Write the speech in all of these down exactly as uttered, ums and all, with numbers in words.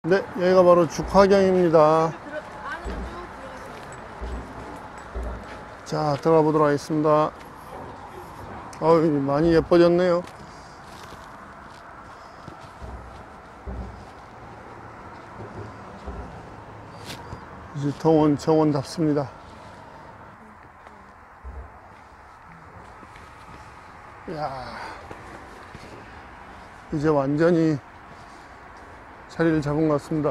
네, 여기가 바로 죽화경입니다. 자, 들어가 보도록 하겠습니다. 어우, 많이 예뻐졌네요. 이제 정원, 정원답습니다. 이야, 이제 완전히 자리를 잡은 것 같습니다.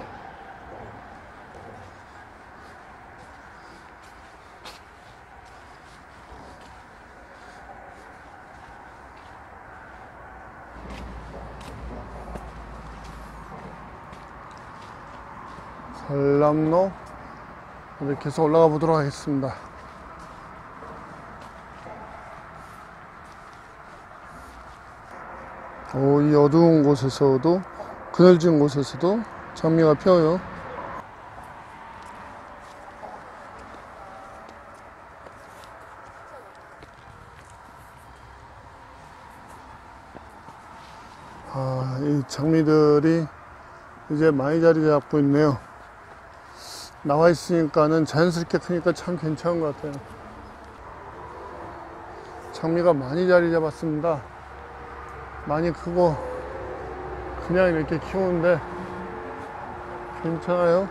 산람로 이렇게 계속 올라가 보도록 하겠습니다. 오, 이 어두운 곳에서도, 그늘진 곳에서도 장미가 펴요. 아, 이 장미들이 이제 많이 자리 잡고 있네요. 나와 있으니까는 자연스럽게 크니까 참 괜찮은 것 같아요. 장미가 많이 자리 잡았습니다. 많이 크고 그냥 이렇게 키우는데 괜찮아요.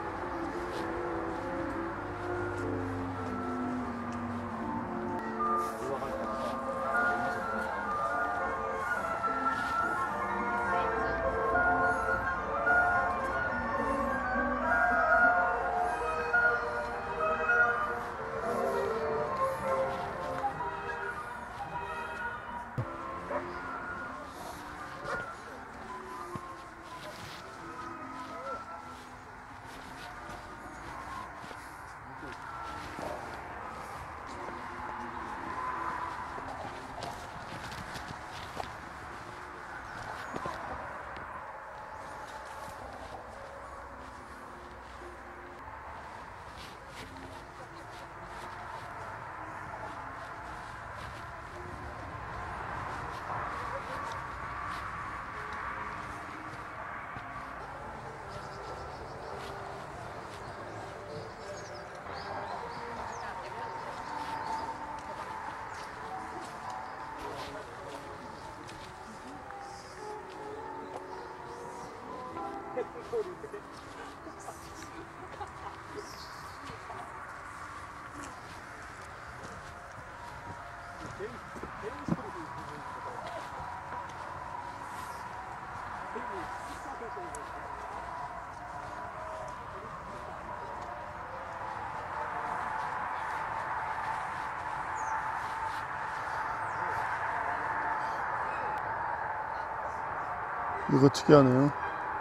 이거 특이하네요.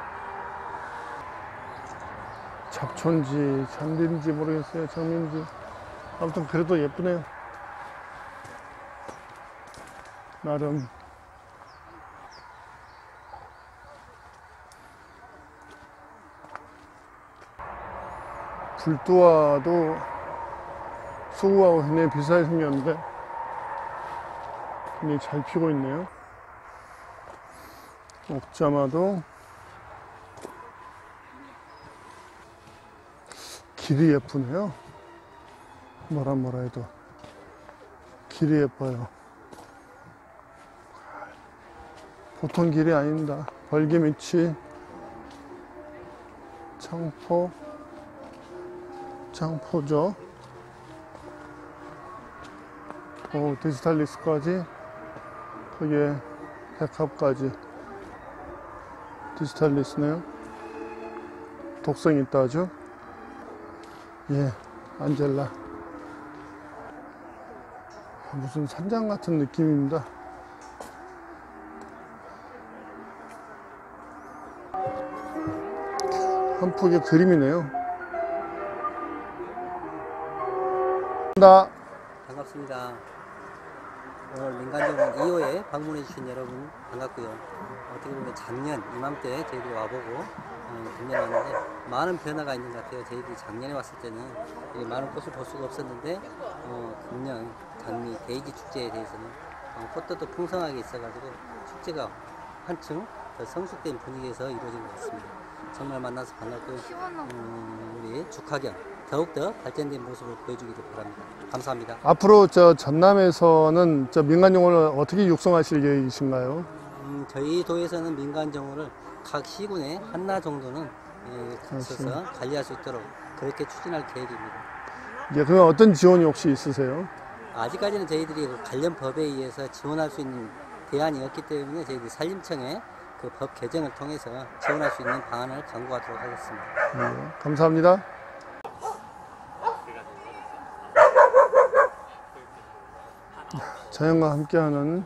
잡초인지 잔디인지 모르겠어요. 장미인지. 아무튼 그래도 예쁘네요. 나름. 불두화도 수국하고 굉장히 비슷하게 생겼는데 굉장히 잘 피고 있네요. 옥자마도 길이 예쁘네요. 뭐라 뭐라 해도 길이 예뻐요. 보통 길이 아닙니다. 벌개밑이 창포 창포죠. 오, 디지털리스까지, 거기에 백합까지. 디지털리스네요. 독성 있다 하죠. 예, 안젤라. 무슨 산장 같은 느낌입니다. 한 폭의 그림이네요. 반갑습니다. 오늘 민간정원 이 호에 방문해 주신 여러분 반갑고요. 어떻게 보면 작년 이맘때 저희들이 와보고 어, 금년에 왔는데 많은 변화가 있는 것 같아요. 저희들이 작년에 왔을 때는 많은 꽃을 볼 수가 없었는데 어, 금년 장미 데이지 축제에 대해서는 어, 꽃들도 풍성하게 있어가지고 축제가 한층 더 성숙된 분위기에서 이루어진 것 같습니다. 정말 만나서 반갑고요. 음, 우리 죽화경 더욱더 발전된 모습을 보여주기를 바랍니다. 감사합니다. 앞으로 저 전남에서는 저 민간정원을 어떻게 육성하실 계획이신가요? 음, 저희 도에서는 민간정원을 각 시군에 하나 정도는 예, 있어서 관리할 수 있도록 그렇게 추진할 계획입니다. 예, 그러면 어떤 지원이 혹시 있으세요? 아직까지는 저희들이 그 관련 법에 의해서 지원할 수 있는 대안이 없기 때문에 저희들이 산림청에 그 법 개정을 통해서 지원할 수 있는 방안을 강구하도록 하겠습니다. 예, 감사합니다. 자연과 함께하는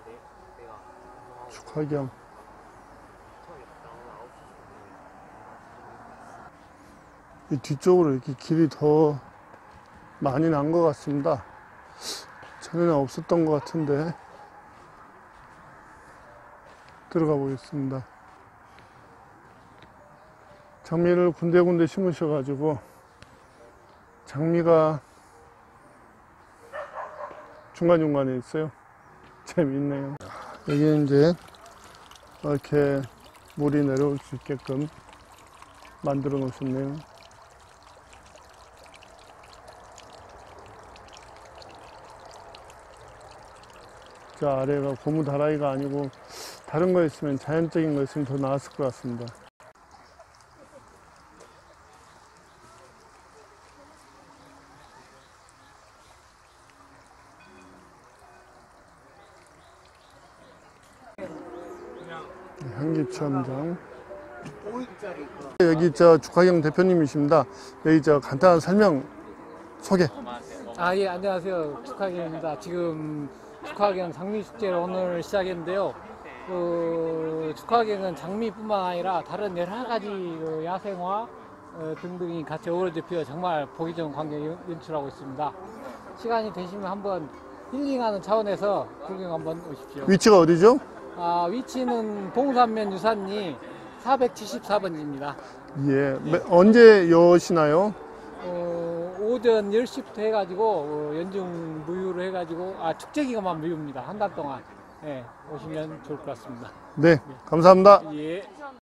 죽화경. 이 뒤쪽으로 이렇게 길이 더 많이 난 것 같습니다. 전에는 없었던 것 같은데 들어가 보겠습니다. 장미를 군데군데 심으셔가지고 장미가 중간중간에 있어요. 재밌네요. 여기 이제 이렇게 물이 내려올 수 있게끔 만들어 놓으셨네요. 저 아래가 고무 다라이가 아니고 다른 거 있으면 자연적인 거 있으면 더 나았을 것 같습니다. 향기 체험장. 여기 저 죽화경 대표님이십니다. 여기 저 간단한 설명 소개. 아, 예, 안녕하세요. 축하경입니다. 지금 축하경 장미축제를 오늘 시작했는데요. 그 축하경은 장미뿐만 아니라 다른 여러 가지 그 야생화 어, 등등이 같이 어우러져 피어 정말 보기 좋은 광경을 연출하고 있습니다. 시간이 되시면 한번 힐링하는 차원에서 구경 한번 오십시오. 위치가 어디죠? 아, 위치는 동산면 유산리 사백칠십사 번지입니다. 예. 매- 언제 여시나요? 어, 오전 열 시부터 해가지고 어, 연중 무휴로 해가지고 아 축제 기간만 무휴입니다. 한 달 동안 예, 오시면 좋을 것 같습니다. 네. 감사합니다. 예.